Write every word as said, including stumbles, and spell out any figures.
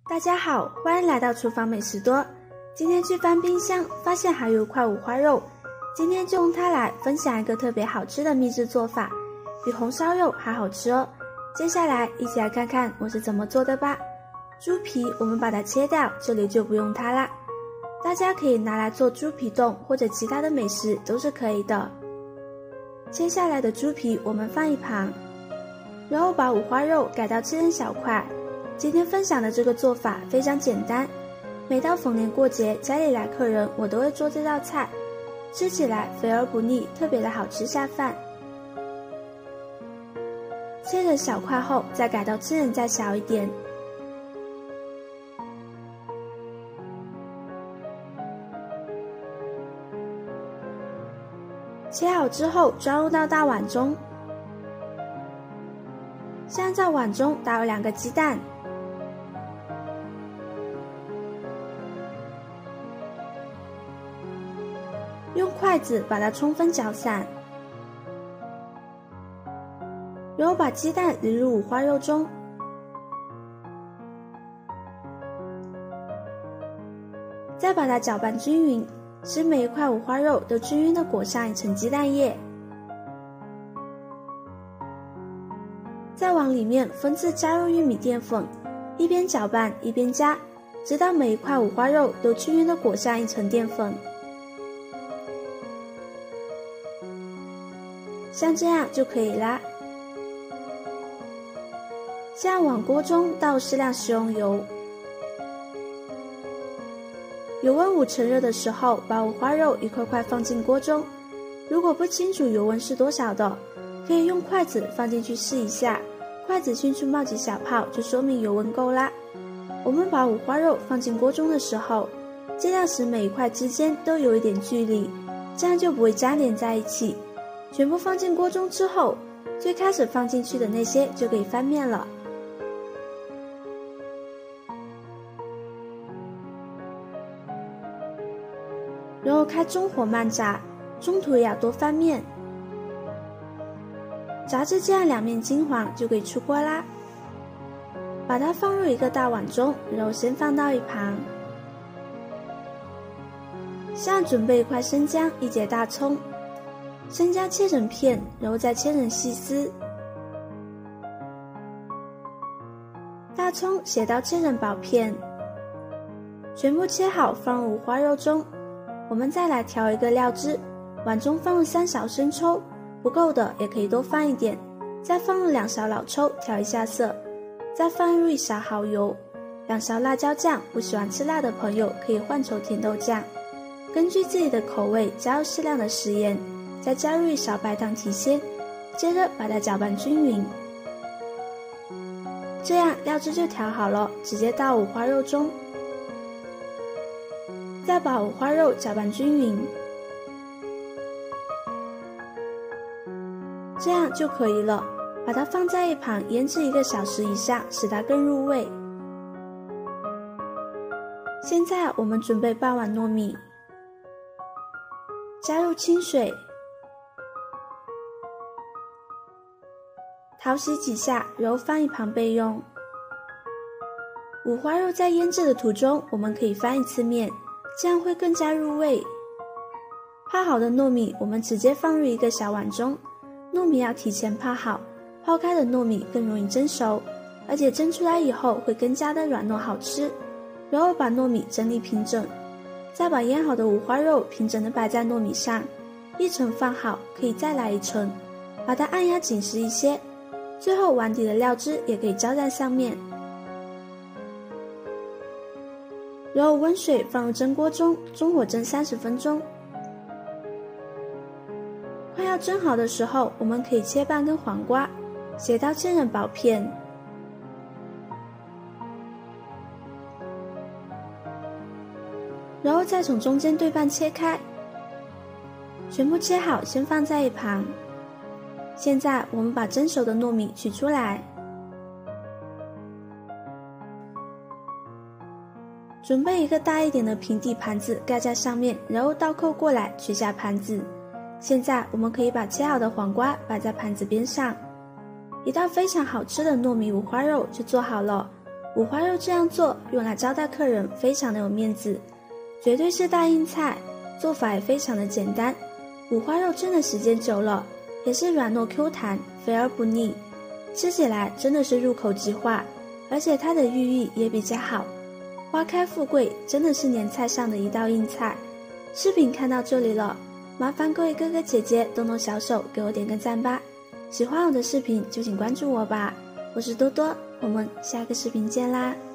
大家好，欢迎来到厨房美食多。今天去翻冰箱，发现还有一块五花肉，今天就用它来分享一个特别好吃的秘制做法，比红烧肉还好吃哦。接下来一起来看看我是怎么做的吧。猪皮我们把它切掉，这里就不用它啦。大家可以拿来做猪皮冻或者其他的美食都是可以的。切下来的猪皮我们放一旁，然后把五花肉改到切成小块。今天分享的这个做法非常简单，每到逢年过节家里来客人，我都会做这道菜，吃起来肥而不腻，特别的好吃下饭。切成小块后再改到切成再小一点，切好之后装入到大碗中，现在在碗中打入两个鸡蛋，用筷子把它充分搅散，然后把鸡蛋淋入五花肉中，再把它搅拌均匀，使每一块五花肉都均匀地裹上一层鸡蛋液。再往里面分次加入玉米淀粉，一边搅拌一边加，直到每一块五花肉都均匀地裹上一层淀粉。像这样就可以啦。现在往锅中倒适量食用油，油温五成热的时候，把五花肉一块块放进锅中。如果不清楚油温是多少的，可以用筷子放进去试一下，筷子迅速冒起小泡，就说明油温够啦。我们把五花肉放进锅中的时候，尽量使每一块之间都有一点距离，这样就不会粘连在一起。全部放进锅中之后，最开始放进去的那些就可以翻面了。然后开中火慢炸，中途也要多翻面，炸至这样两面金黄就可以出锅啦。把它放入一个大碗中，然后先放到一旁。现在准备一块生姜，一节大葱，生姜切成片，然后再切成细丝。大葱、斜刀切成薄片，全部切好放入五花肉中。我们再来调一个料汁，碗中放入三勺生抽，不够的也可以多放一点。再放入两勺老抽调一下色，再放入一勺蚝油，两勺辣椒酱，不喜欢吃辣的朋友可以换成甜豆酱。根据自己的口味加入适量的食盐，再加入一勺白糖提鲜，接着把它搅拌均匀。这样料汁就调好了，直接倒五花肉中，再把五花肉搅拌均匀，这样就可以了。把它放在一旁腌制一个小时以上，使它更入味。现在我们准备半碗糯米，加入清水，淘洗几下，然后放一旁备用。五花肉在腌制的途中，我们可以翻一次面，这样会更加入味。泡好的糯米我们直接放入一个小碗中，糯米要提前泡好，泡开的糯米更容易蒸熟，而且蒸出来以后会更加的软糯好吃。然后把糯米整理平整，再把腌好的五花肉平整的摆在糯米上，一层放好，可以再来一层，把它按压紧实一些。最后碗底的料汁也可以浇在上面，然后温水放入蒸锅中，中火蒸三十分钟。快要蒸好的时候，我们可以切半根黄瓜，斜刀切成薄片，然后再从中间对半切开，全部切好先放在一旁。现在我们把蒸熟的糯米取出来，准备一个大一点的平底盘子盖在上面，然后倒扣过来取下盘子。现在我们可以把切好的黄瓜摆在盘子边上，一道非常好吃的糯米五花肉就做好了。 五花肉这样做用来招待客人非常的有面子，绝对是大硬菜，做法也非常的简单。五花肉蒸的时间久了，也是软糯 Q 弹，肥而不腻，吃起来真的是入口即化，而且它的寓意也比较好。花开富贵真的是年菜上的一道硬菜。视频看到这里了，麻烦各位哥哥姐姐动动小手给我点个赞吧，喜欢我的视频就请关注我吧，我是多多，我们下个视频见啦。